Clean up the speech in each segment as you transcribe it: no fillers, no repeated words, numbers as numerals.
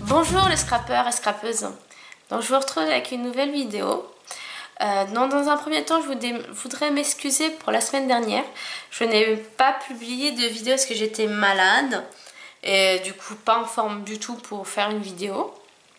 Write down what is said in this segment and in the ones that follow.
Bonjour les scrappeurs et scrappeuses. Donc je vous retrouve avec une nouvelle vidéo. Dans un premier temps, je voudrais m'excuser pour la semaine dernière. Je n'ai pas publié de vidéo parce que j'étais malade et du coup pas en forme du tout pour faire une vidéo.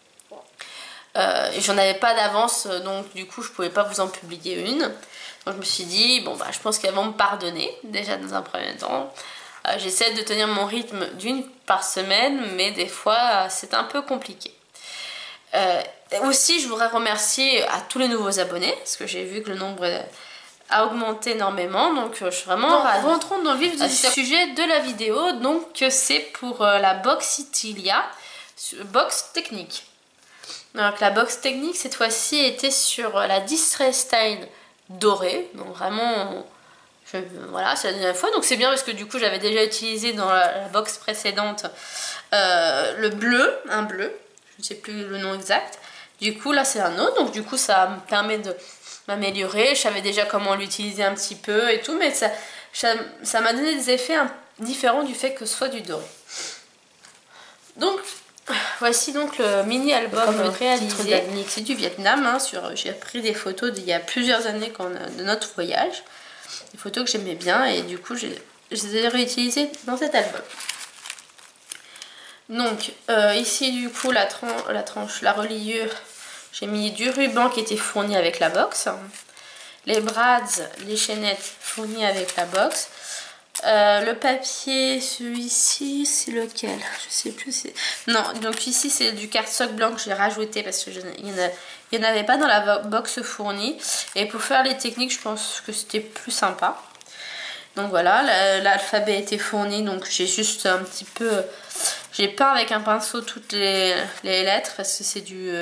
J'en avais pas d'avance, donc du coup je pouvais pas vous en publier une. Donc je me suis dit, bon bah je pense qu'elles vont me pardonner déjà dans un premier temps. J'essaie de tenir mon rythme d'une par semaine, mais des fois c'est un peu compliqué. Aussi je voudrais remercier à tous les nouveaux abonnés, parce que j'ai vu que le nombre a augmenté énormément, donc je suis vraiment ravie. Rentrons dans le vif du sujet de la vidéo, donc c'est pour la box Itilia, box technique. Donc la box technique cette fois-ci était sur la Distress Style dorée, donc vraiment voilà, c'est la dernière fois, donc c'est bien parce que du coup j'avais déjà utilisé dans la box précédente le bleu, un bleu, je ne sais plus le nom exact, du coup là c'est un autre, donc du coup ça me permet de m'améliorer, je savais déjà comment l'utiliser un petit peu et tout, mais ça m'a donné des effets différents du fait que ce soit du doré. Donc voici donc le mini album réalisé. C'est du Vietnam, hein, j'ai pris des photos d'il y a plusieurs années de notre voyage. Des photos que j'aimais bien et du coup je les ai réutilisées dans cet album. Donc ici du coup la reliure, j'ai mis du ruban qui était fourni avec la box. Les brads, les chaînettes fournies avec la box. Le papier, celui-ci, c'est lequel? Je sais plus. Non, donc ici c'est du cardstock blanc que j'ai rajouté parce que il n'y en avait pas dans la box fournie. Et pour faire les techniques, je pense que c'était plus sympa. Donc voilà, l'alphabet était fourni, donc j'ai juste un petit peu... J'ai peint avec un pinceau toutes les lettres parce que c'est du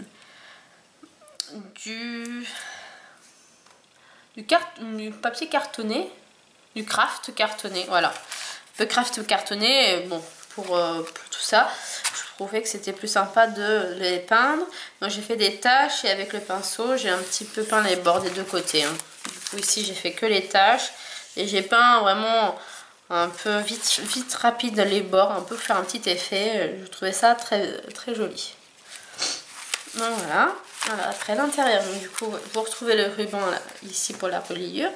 papier cartonné. Du craft cartonné, voilà. Le craft cartonné, bon, pour tout ça, je trouvais que c'était plus sympa de les peindre. Donc j'ai fait des taches et avec le pinceau, j'ai un petit peu peint les bords des deux côtés. Hein. Du coup ici, j'ai fait que les taches et j'ai peint vraiment un peu vite rapide les bords, un peu pour faire un petit effet. Je trouvais ça très, très joli. Donc voilà. Voilà, après l'intérieur, du coup, vous retrouvez le ruban là, ici pour la reliure.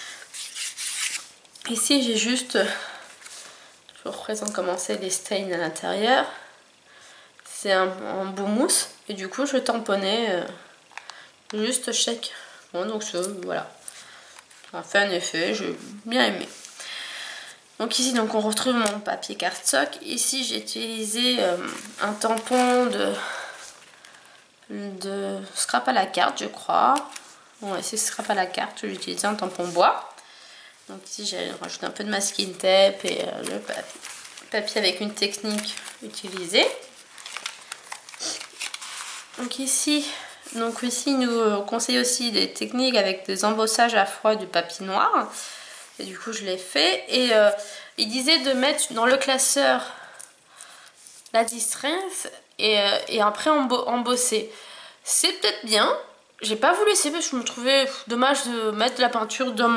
Ici j'ai juste, je vous représente comment c'est les stains à l'intérieur. C'est en bout mousse et du coup je tamponnais juste chaque. Bon donc voilà, ça a fait un effet, j'ai bien aimé. Donc ici donc on retrouve mon papier cardstock. Ici j'ai utilisé un tampon de scrap à la carte je crois. Ouais c'est scrap à la carte, j'ai utilisé un tampon bois. Donc ici j'ai rajouté un peu de masking tape et le papier avec une technique utilisée. Donc ici il nous conseille aussi des techniques avec des embossages à froid du papier noir. Et du coup je l'ai fait. Et il disait de mettre dans le classeur la Distress et après embosser. C'est peut-être bien. J'ai pas voulu essayer parce que je me trouvais dommage de mettre la peinture dans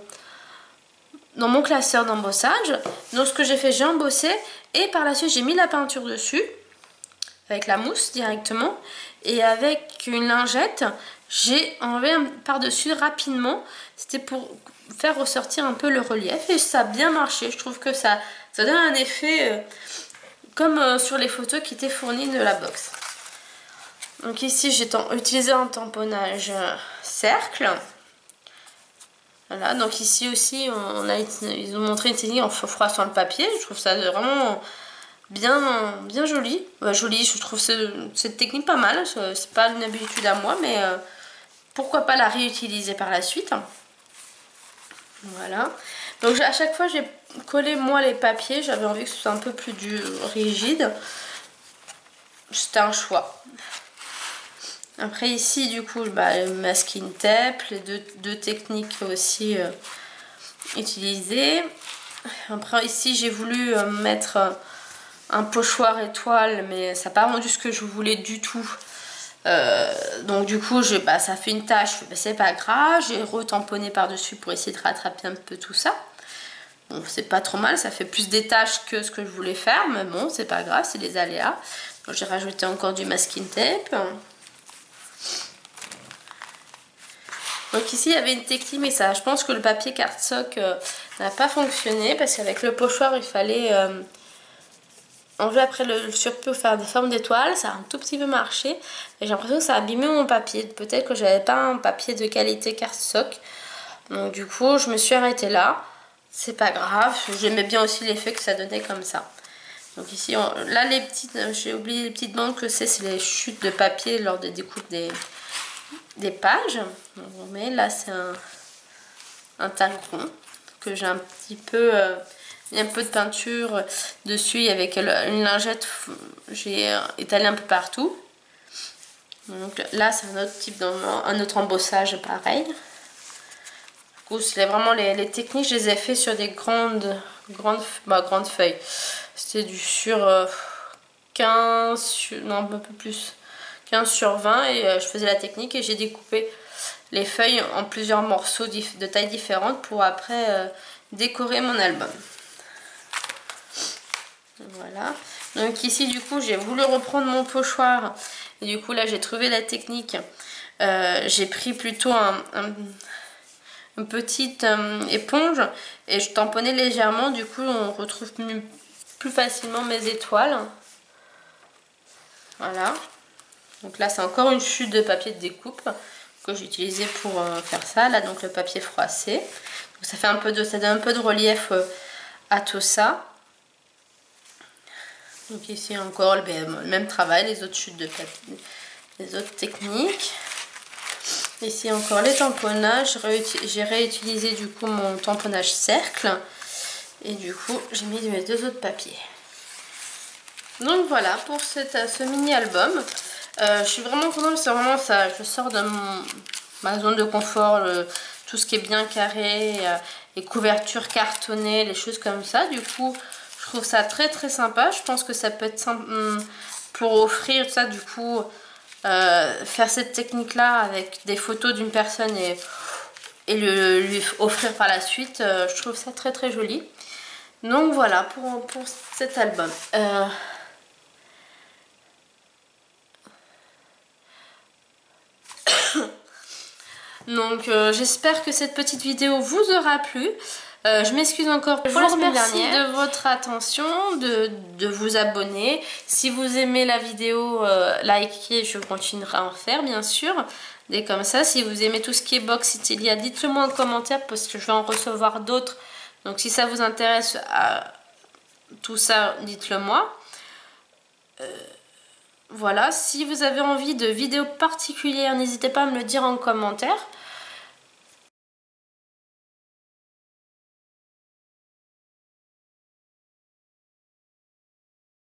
mon classeur d'embossage. Donc ce que j'ai fait, j'ai embossé et par la suite j'ai mis la peinture dessus avec la mousse directement et avec une lingette j'ai enlevé par-dessus rapidement. C'était pour faire ressortir un peu le relief et ça a bien marché. Je trouve que ça donne un effet comme sur les photos qui étaient fournies de la box. Donc ici j'ai utilisé un tamponnage cercle. Voilà, donc ici aussi, ils ont montré une technique en froissant le papier. Je trouve ça vraiment bien joli. Joli, je trouve cette technique pas mal. C'est pas une habitude à moi, mais pourquoi pas la réutiliser par la suite. Voilà. Donc à chaque fois, j'ai collé moi les papiers. J'avais envie que ce soit un peu plus rigide. C'était un choix. Après ici du coup le masking tape, les deux techniques aussi utilisées. Après ici j'ai voulu mettre un pochoir étoile mais ça n'a pas rendu ce que je voulais du tout. Donc du coup ça fait une tache, c'est pas grave, j'ai retamponné par dessus pour essayer de rattraper un peu tout ça. Bon c'est pas trop mal, ça fait plus des taches que ce que je voulais faire mais bon c'est pas grave, c'est les aléas. J'ai rajouté encore du masking tape. Donc ici il y avait une technique, mais ça, je pense que le papier cardstock n'a pas fonctionné parce qu'avec le pochoir il fallait enlever après le surplus pour faire des formes d'étoiles. Ça a un tout petit peu marché et j'ai l'impression que ça a abîmé mon papier. Peut-être que j'avais pas un papier de qualité cardstock. Donc du coup je me suis arrêtée là. C'est pas grave, j'aimais bien aussi l'effet que ça donnait comme ça. Donc ici, là les petites, j'ai oublié les petites bandes que c'est les chutes de papier lors de découpe des pages. Donc, mais là c'est un tag rond que j'ai un petit peu, mis un peu de peinture dessus avec une lingette, j'ai étalé un peu partout. Donc là c'est un autre type un autre embossage pareil. C'est vraiment les techniques, je les ai fait sur des grandes feuilles. C'était du sur 15, non un peu plus, 15 sur 20 et je faisais la technique et j'ai découpé les feuilles en plusieurs morceaux de tailles différentes pour après décorer mon album. Voilà. Donc ici du coup j'ai voulu reprendre mon pochoir et du coup là j'ai trouvé la technique. J'ai pris plutôt une petite éponge et je tamponnais légèrement, du coup on retrouve plus facilement mes étoiles. Voilà, donc là c'est encore une chute de papier de découpe que j'ai utilisé pour faire ça. Là donc le papier froissé, donc ça fait ça donne un peu de relief à tout ça. Donc ici encore le même travail, les autres chutes de papier, les autres techniques. Ici encore les tamponnages, j'ai réutilisé du coup mon tamponnage cercle et du coup j'ai mis mes deux autres papiers. Donc voilà pour ce mini album. Je suis vraiment contente, c'est vraiment ça, je sors de ma zone de confort, tout ce qui est bien carré, les couvertures cartonnées, les choses comme ça. Du coup je trouve ça très très sympa, je pense que ça peut être simple pour offrir ça du coup. Faire cette technique là avec des photos d'une personne et lui offrir par la suite, je trouve ça très très joli. Donc voilà pour cet album. Donc j'espère que cette petite vidéo vous aura plu. Je m'excuse encore pour la semaine dernière. De votre attention, de vous abonner. Si vous aimez la vidéo, likez, je continuerai à en faire bien sûr. Dès comme ça, si vous aimez tout ce qui est Box Italia, dites-le moi en commentaire parce que je vais en recevoir d'autres. Donc si ça vous intéresse, tout ça, dites-le moi. Voilà, si vous avez envie de vidéos particulières, n'hésitez pas à me le dire en commentaire.